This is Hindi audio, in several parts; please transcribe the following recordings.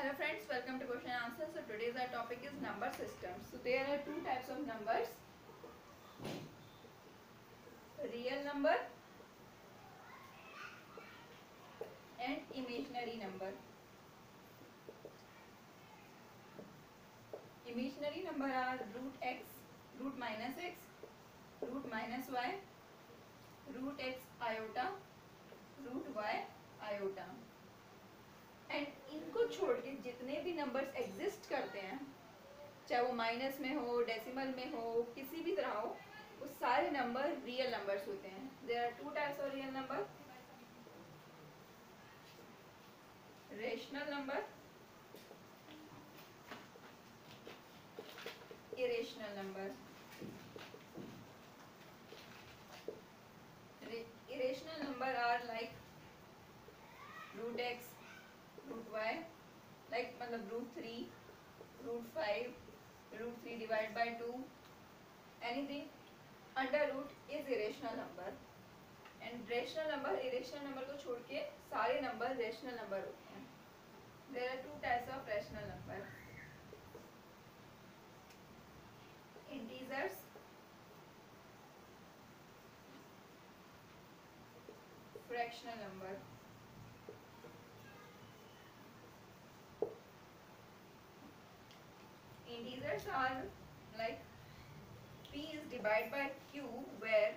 Hello friends, welcome to question and answer. So today's our topic is number systems. So there are two types of numbers: real number and imaginary number. Imaginary number are root x, root minus x, root minus y, root x iota, root y iota. And इनको छोड़ के जितने भी नंबर्स एग्जिस्ट करते हैं, चाहे वो माइनस में हो, डेसिमल में हो, किसी भी तरह हो, वो सारे नंबर रियल नंबर्स होते हैं. There are two types of real number: rational number, irrational number. Irrational number are like root x, root y, like मतलब root 3, root 5, root 3 divided by 2, anything under root is irrational number. And rational number, irrational number को छोड़ के सारे नंबर rational number होते हैं. There are two types of rational number: integers, fractional number. Integers are like p is divided by q, where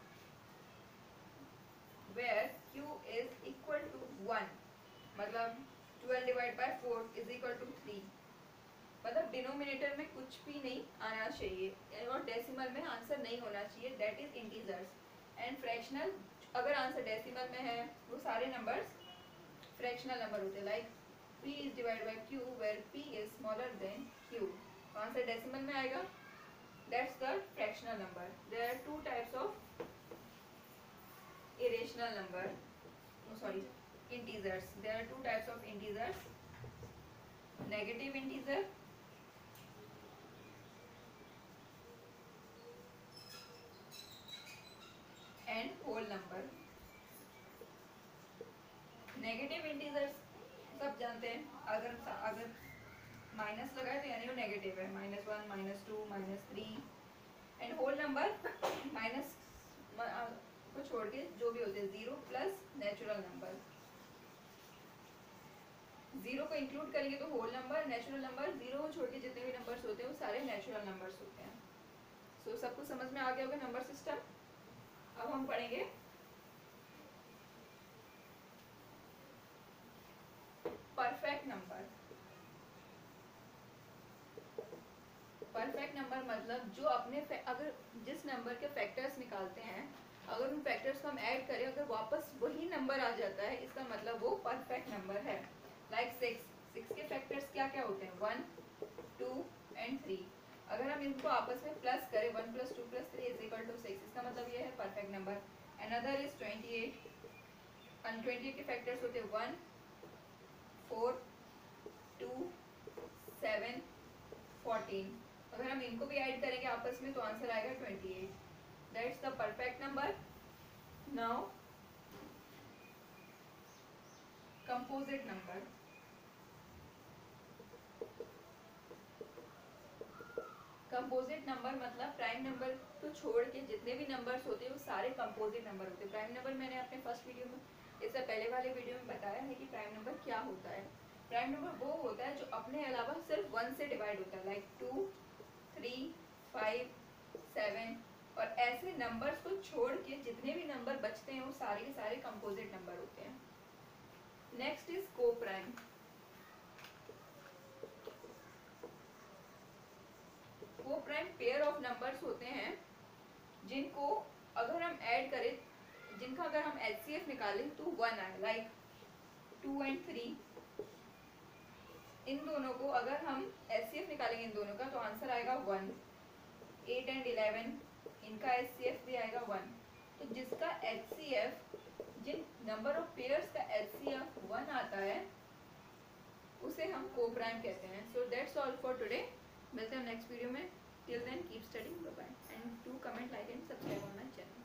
q is equal to 1. मतलब 12 divided by 4 is equal to 3. मतलब डिनोमिनेटर में कुछ भी नहीं आना चाहिए और डेसिमल में आंसर नहीं होना चाहिए. That is integers. And fractional, अगर आंसर डेसिमल में है वो सारे नंबर्स फ्रैक्शनल नंबर होते हैं. Like p is divided by q where p is smaller than q. तो आंसर डेसिमल में आएगा. That's the fractional number. There are two types of irrational number. Oh, sorry, integers. There are two types of integers: negative integer and whole number. Negative integers सब जानते हैं. अगर माइनस लगाए तो यानी वो नेगेटिव है. -1, -2, -3. एंड होल नंबर माइनस को छोड़ के जो भी होते हैं, 0 प्लस नेचुरल नंबर. 0 को इंक्लूड करेंगे तो होल नंबर. नेचुरल नंबर 0 को छोड़ के जितने भी नंबर्स होते हैं वो सारे नेचुरल नंबर्स होते हैं. सो सबको समझ में आ गया होगा नंबर सिस्टम. अब हम पढ़ेंगे परफेक्ट नंबर. परफेक्ट नंबर मतलब जो अपने अगर जिस नंबर के फैक्टर्स निकालते हैं, अगर उन फैक्टर्स को हम ऐड करें, अगर वापस वही नंबर आ जाता है, इसका मतलब वो परफेक्ट नंबर है. लाइक 6 के फैक्टर्स क्या क्या होते हैं? 1, 2 एंड 3. अगर हम इनको आपस में प्लस करें, 1 + 2 + 3 = 6, इसका मतलब ये है परफेक्ट नंबर. Another is 28. 28 के फैक्टर्स होते हैं 1, 4, 2, 7, 14. अगर हम इनको भी ऐड करेंगे आपस में तो आंसर आएगा 28. That's the perfect number. Now composite number. Composite number मतलब प्राइम नंबर को छोड़ के जितने भी नंबर्स होते हैं वो सारे कंपोजिट नंबर होते हैं. प्राइम नंबर मैंने अपने फर्स्ट वीडियो में, इससे पहले वाले वीडियो में बताया है कि प्राइम नंबर क्या होता है. प्राइम नंबर वो होता है जो अपने अलावा सिर्फ 1 से डिवाइड होता है. लाइक 2, 3, 5, 7 और ऐसे नंबर्स को छोड़ के जितने भी नंबर बचते हैं वो सारे के सारे कंपोजिट नंबर होते हैं. Next is coprime. Coprime pair of numbers होते हैं जिनको अगर हम ऐड करें, जिनका अगर हम एचसीएफ निकालें तो 1 आए. लाइक 2 एंड 3, इन दोनों को अगर हम एचसीएफ निकालेंगे इन दोनों का तो आंसर आएगा 1. 8 एंड 11, इनका एचसीएफ भी आएगा 1. तो जिसका एचसीएफ, जिन नंबर ऑफ पेयर्स का एचसीएफ 1 आता है उसे हम कोप्राइम कहते हैं. So that's all for today. मिलते हैं नेक्स्ट वीडियो में. Till then keep studying. Bye bye and do comment, like and subscribe on my channel.